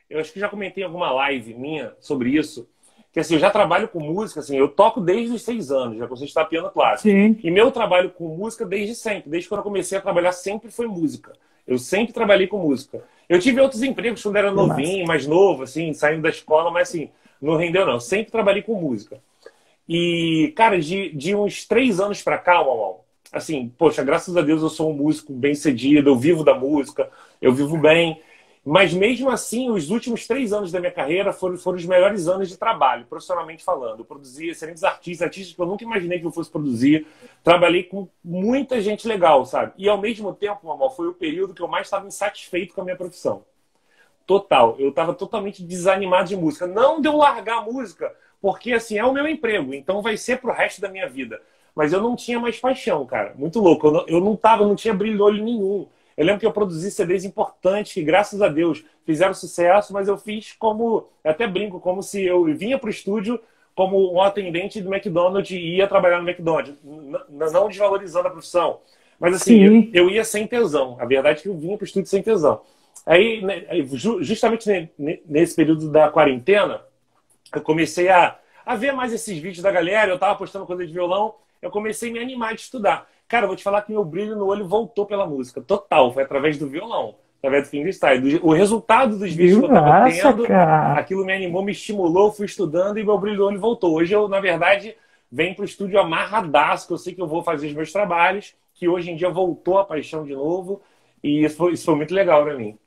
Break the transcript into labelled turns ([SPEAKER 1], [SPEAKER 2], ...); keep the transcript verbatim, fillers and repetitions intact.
[SPEAKER 1] eu acho que já comentei em alguma live minha sobre isso, que assim, eu já trabalho com música, assim, eu toco desde os seis anos, já comecei a estudar piano clássico.
[SPEAKER 2] Sim.
[SPEAKER 1] E meu trabalho com música desde sempre, desde quando eu comecei a trabalhar sempre foi música. Eu sempre trabalhei com música. Eu tive outros empregos quando era
[SPEAKER 2] Que massa.
[SPEAKER 1] novinho, mais novo, assim, saindo da escola, mas assim, não rendeu não. Eu sempre trabalhei com música. E, cara, de, de uns três anos pra cá, Mamão, assim, poxa, graças a Deus eu sou um músico bem-sucedido, eu vivo da música, eu vivo bem. Mas mesmo assim, os últimos três anos da minha carreira foram, foram os melhores anos de trabalho, profissionalmente falando. Eu produzi excelentes artistas, artistas que eu nunca imaginei que eu fosse produzir. Trabalhei com muita gente legal, sabe? E ao mesmo tempo, Mamão, foi o período que eu mais estava insatisfeito com a minha profissão. Total. Eu estava totalmente desanimado de música. Não de eu largar a música, porque assim, é o meu emprego, então vai ser pro resto da minha vida. Mas eu não tinha mais paixão, cara. Muito louco. Eu não, eu não tava, não tinha brilho no olho nenhum. Eu lembro que eu produzi C Ds importantes que, graças a Deus, fizeram sucesso, mas eu fiz como, eu até brinco, como se eu vinha pro estúdio como um atendente do McDonald's e ia trabalhar no McDonald's, N- não desvalorizando a profissão. Mas assim, eu,
[SPEAKER 2] Sim.
[SPEAKER 1] eu ia sem tesão. A verdade é que eu vinha pro estúdio sem tesão. Aí, né, aí, ju- justamente ne- ne- nesse período da quarentena, eu comecei a, a ver mais esses vídeos da galera, eu tava postando coisa de violão, eu comecei a me animar de estudar. Cara, eu vou te falar que meu brilho no olho voltou pela música, total, foi através do violão, através do fingerstyle. Do- O resultado dos vídeos
[SPEAKER 2] Que
[SPEAKER 1] que eu tava
[SPEAKER 2] massa,
[SPEAKER 1] tendo,
[SPEAKER 2] cara.
[SPEAKER 1] aquilo me animou, me estimulou, fui estudando e meu brilho no olho voltou. Hoje eu, na verdade, venho pro estúdio amarradaço, que eu sei que eu vou fazer os meus trabalhos, que hoje em dia voltou a paixão de novo, e isso foi, isso foi muito legal pra mim.